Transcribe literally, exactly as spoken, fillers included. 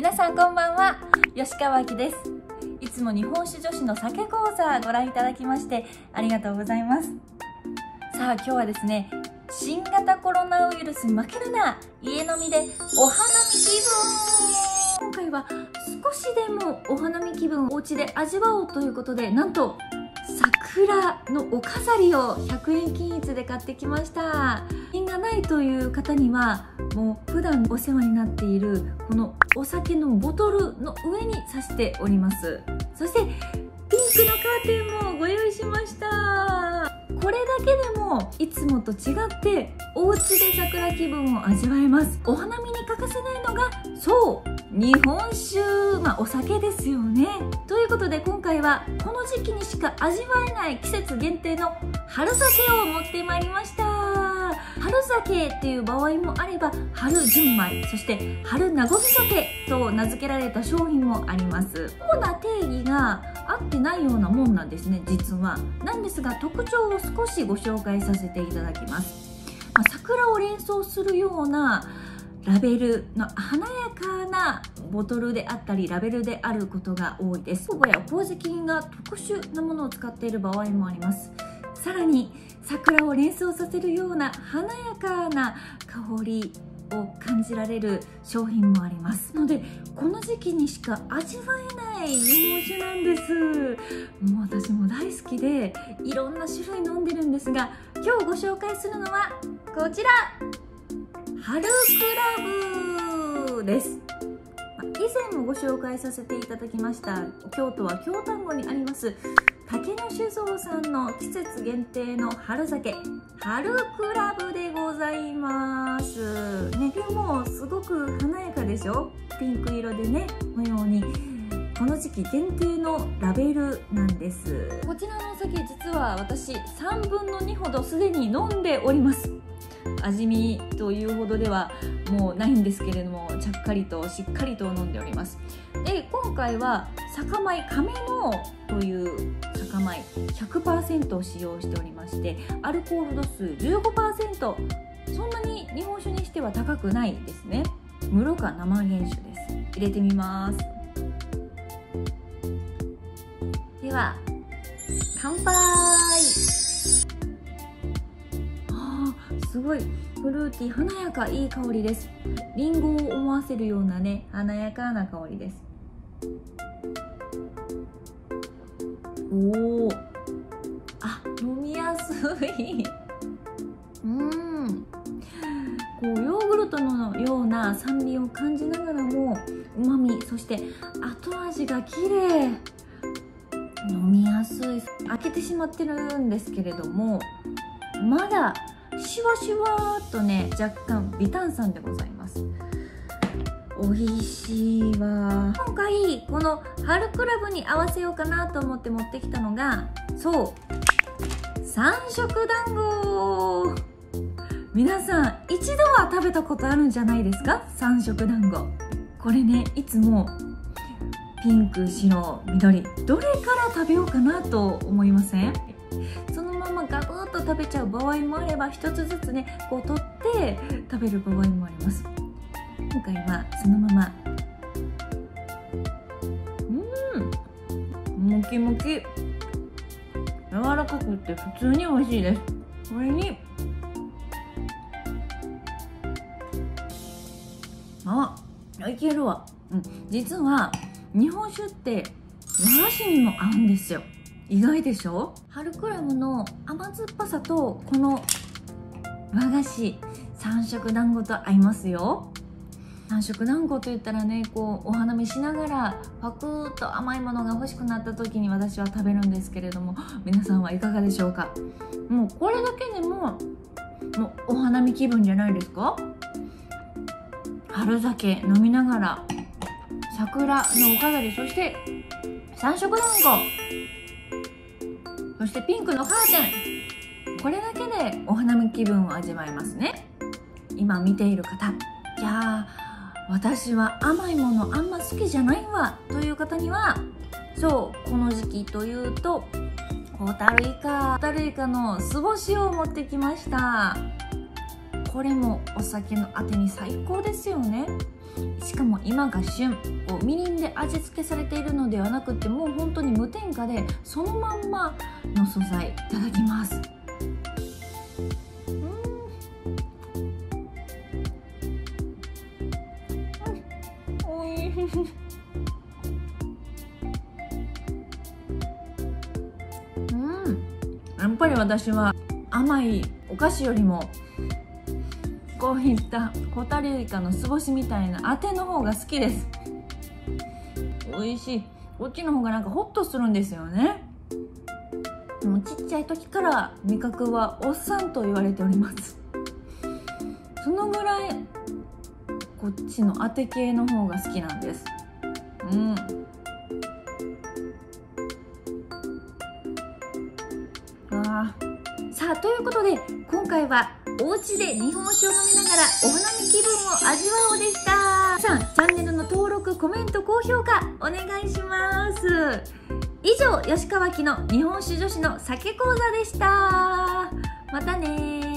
皆さんこんばんは、吉川あきです。いつも日本酒女子の酒講座ご覧いただきましてありがとうございます。さあ今日はですね、新型コロナウイルスに負けるな、家飲みでお花見気分。今回は少しでもお花見気分をお家で味わおうということで、なんと桜のお飾りをひゃくえん均一で買ってきました。品がないという方にはもう普段お世話になっているこのお酒のボトルの上に刺しております。そしてピンクのカーテンもご用意しました。これだけでもいつもと違ってお家で桜気分を味わえます。お花見に欠かせないのがそう日本酒、まあお酒ですよね。ということで今回はこの時期にしか味わえない季節限定の春酒を持ってまいりました。春酒っていう場合もあれば春純米、そして春なごみ酒と名付けられた商品もあります。主な定義が合ってないようなもんなんですね、実は。なんですが特徴を少しご紹介させていただきます。まあ、桜を連想するようなラベルの華やかなボトルであったりラベルであることが多いです。酵母や麹菌が特殊なものを使っている場合もあります。さらに桜を連想させるような華やかな香りを感じられる商品もありますので、この時期にしか味わえない日本酒なんです。もう私も大好きでいろんな種類飲んでるんですが、今日ご紹介するのはこちら、春クラブです。以前もご紹介させていただきました京都は京丹後にあります竹野酒造さんの季節限定の春酒、春クラブでございますね。でもすごく華やかでしょ、ピンク色でね、このようにこの時期限定のラベルなんです。こちらのお酒、実は私さんぶんのにほどすでに飲んでおります。味見というほどではもうないんですけれども、ちゃっかりとしっかりと飲んでおります。で今回は酒米亀のという酒米 ひゃくパーセント を使用しておりまして、アルコール度数 じゅうごパーセント、 そんなに日本酒にしては高くないですね。室賀生原酒です。入れてみます。では乾杯。すごいフルーティー、華やか、いい香りです。リンゴを思わせるようなね、華やかな香りです。おお、あ、飲みやすい。うん、こうヨーグルトのような酸味を感じながらもうまみ、そして後味が綺麗。飲みやすい。開けてしまってるんですけれども、まだシュワシュワーっとね、若干微炭酸でございます。美味しいわ。今回この春クラブに合わせようかなと思って持ってきたのが、そう三色団子。皆さん一度は食べたことあるんじゃないですか、三色団子。これね、いつもピンク、白、緑、どれから食べようかなと思いません？そのままガブッと食べちゃう場合もあれば、一つずつねこう取って食べる場合もあります。今回はそのまま、うん、もきもき、柔らかくて普通に美味しいです。これにあ、いけるわ、うん、実は日本酒って和菓子にも合うんですよ。意外でしょ？春クラブの甘酸っぱさとこの和菓子三色団子と合いますよ。三色団子といったらね、こうお花見しながらパクッと甘いものが欲しくなった時に私は食べるんですけれども、皆さんはいかがでしょうか？もうこれだけでももうお花見気分じゃないですか？春酒飲みながら桜のお飾り、そして三色団子、そしてピンクのカーテン、これだけでお花見気分を味わえますね。今見ている方、いやー私は甘いものあんま好きじゃないわという方には、そうこの時期というとホタルイカホタルイカの酢干しを持ってきました。これもお酒のあてに最高ですよね。しかも今が旬、こうみりんで味付けされているのではなくて、もう本当に無添加でそのまんまの素材いただきます。うん、おいしい。うん、やっぱり私は甘いお菓子よりもこういったホタルイカの酢干しみたいなあての方が好きです。美味しい。こっちの方がなんかホッとするんですよね。もうちっちゃい時から味覚はおっさんと言われております。そのぐらいこっちのあて系の方が好きなんです。うん。あー、さあということで今回はお家で日本酒を飲みながらお花見気分を味わおうでした。さあチャンネルの登録、コメント、高評価お願いします。以上、吉川きの日本酒女子の酒講座でした。またねー。